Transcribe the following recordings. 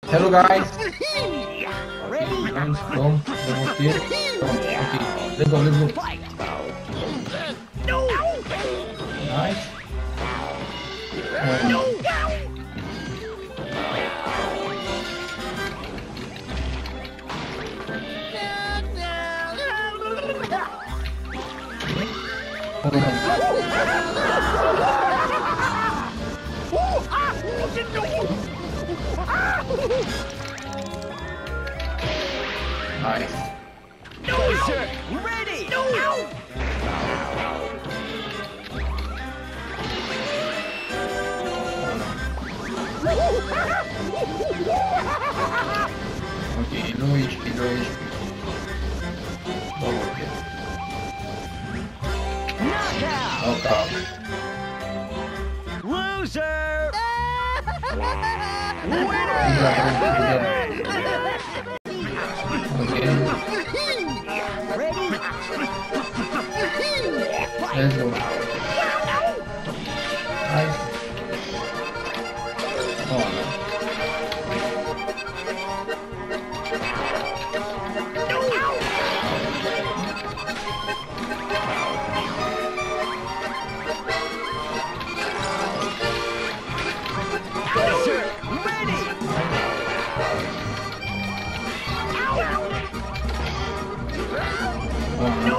Hello guys. Ready? Nice, go. Double kill. Okay, let's go, let's go. Fight! No! Nice. No! Hold on. Nice. No, sir! Ready! No! Okay, low HP, low HP. Double kill. Knockout! Knockout. Loser! Okay. Ready? Let's go. Nice. Oh no. Sir, ready! Oh no.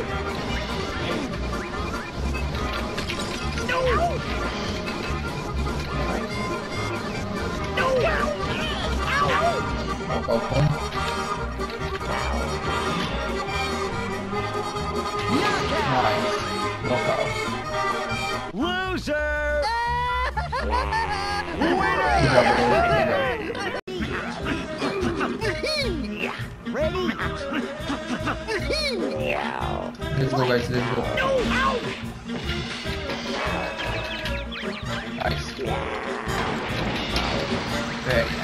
Knockout one. Nice. Knockout. Loser! Ready? Let's go guys, let's go. Nice. Very nice.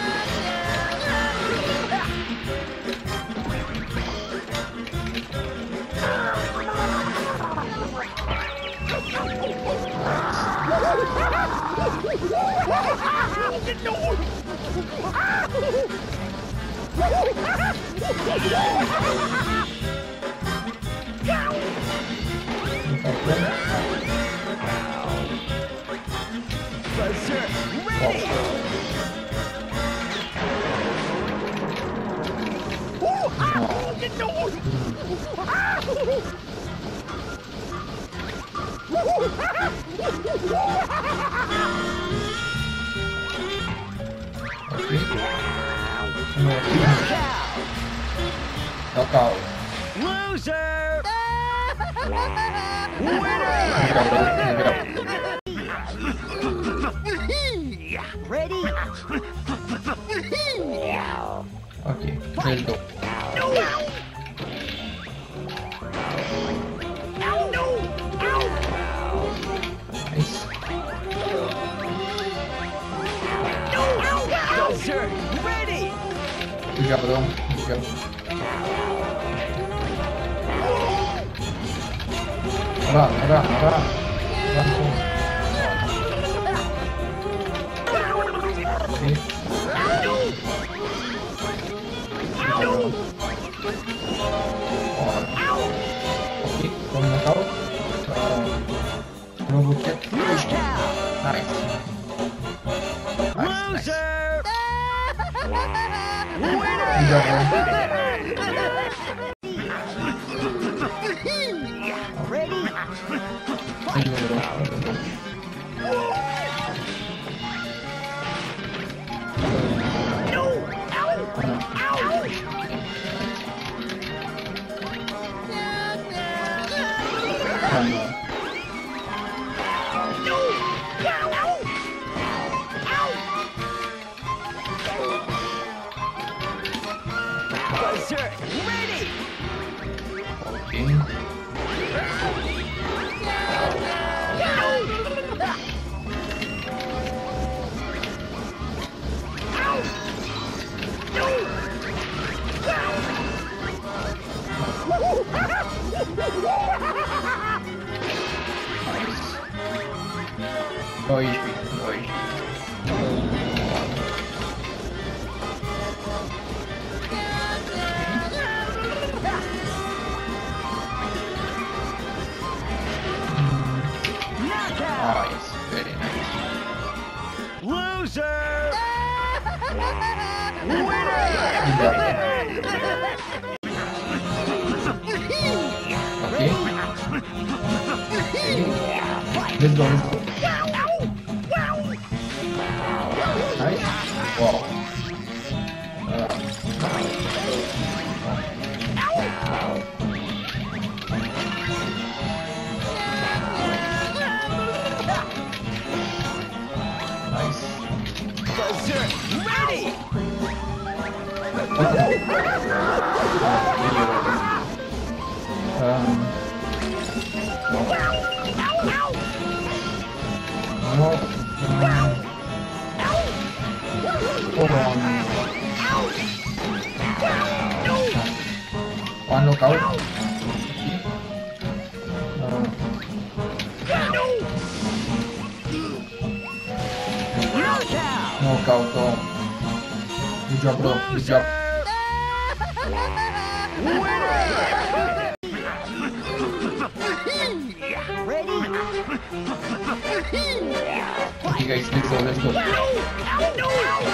Sir, ready! Knockout. Loser! Ready? Okay, let's go. Nice. Sir, ready! Good job, bro. Good job. Run. Run home. Okay. Okay, from knockout. Double kill. Nice. Nice, nice. Loser! Good job, bro. Ready? Let's go, bro. Sir, ready! Okay. No HP, no HP. Okay. Let's go, let's go. Nice. Wow. Nice. Berserk, ready! No. Hold on. One knockout. Knockout. Oh. Good job, bro. Good job. Ready? Okay, guys, let's go, let's go. Oh, no.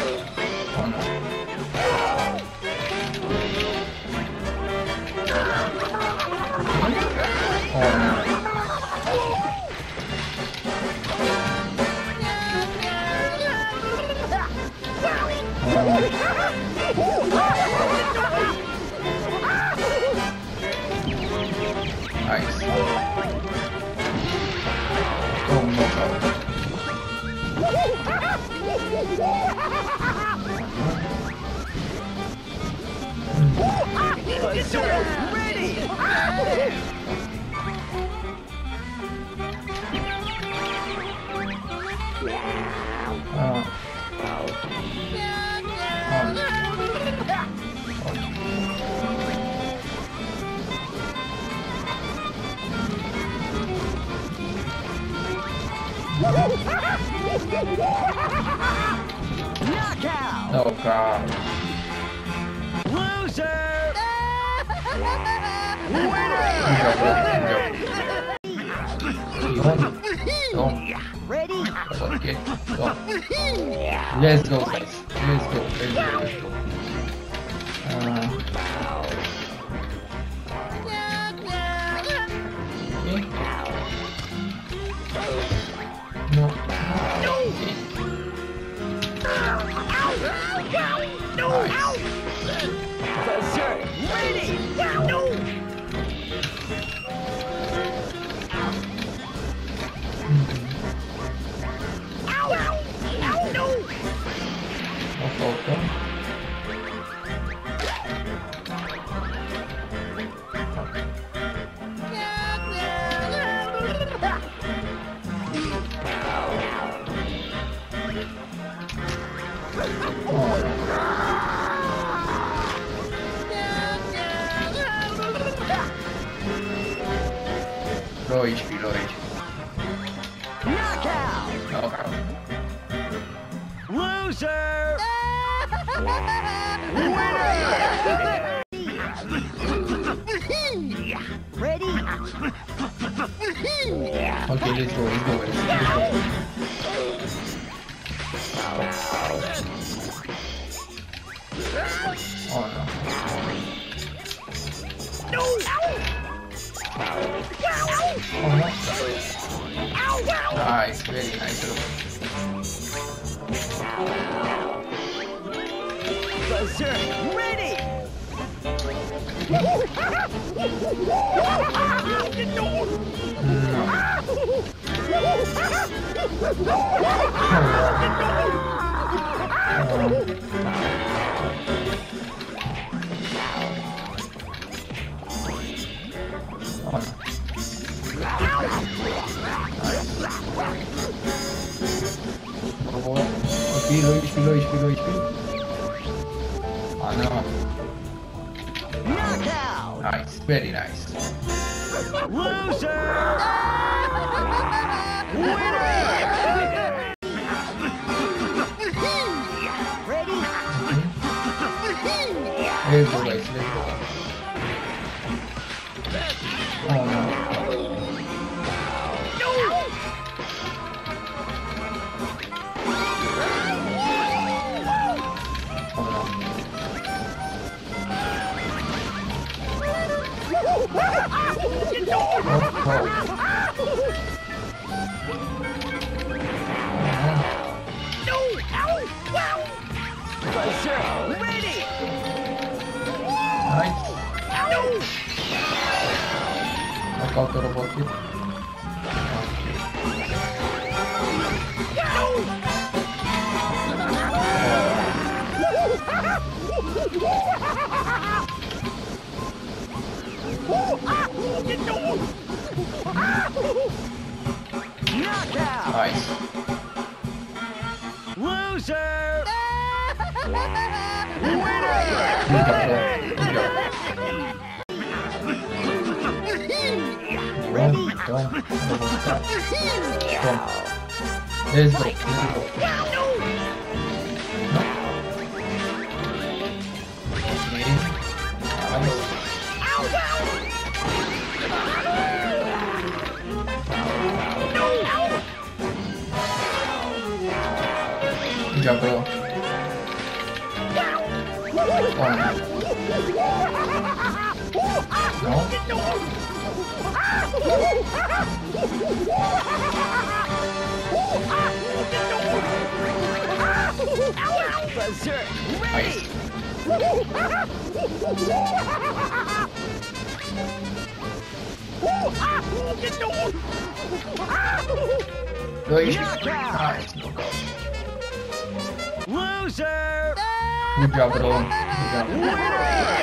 Oh, no. Nice. Oh, no. Berserk, ready! Knockout! Knockout. Loser! Ready? Okay, go. Let's go, guys. Let's go. Let's go. Let's go. Okay. No. Okay. Nice. Berserk, ready! Okay. Low HP, low HP. Knockout! Knockout. Loser! Ready? Okay, let's go, let's go, let's go. Oh no. Oh no. Nice, very nice. Berserk, ready! Low HP. Oh no. Knockout! Nice, very nice. Loser! Winner! Ready? Let's go, guys, let's go. Oh no. go. Buzzer, ready! Nice. Knockout the robot kid. Knockout! Nice. Loser! Good job, bro. Good job. Ready? Come on. Let's go. Let's go. No. Okay. Nice. Good job, bro. Oh. No. Buzzer, Nice. Nice. Knockout. Loser! Good job, bro. Good job.